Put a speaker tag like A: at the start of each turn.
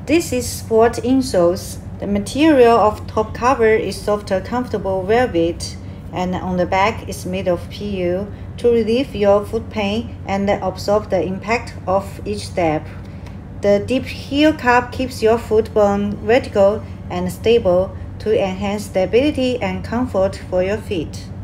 A: This is Sports Insoles. The material of top cover is soft, comfortable velvet, and on the back is made of PU to relieve your foot pain and absorb the impact of each step. The deep heel cup keeps your foot bone vertical and stable to enhance stability and comfort for your feet.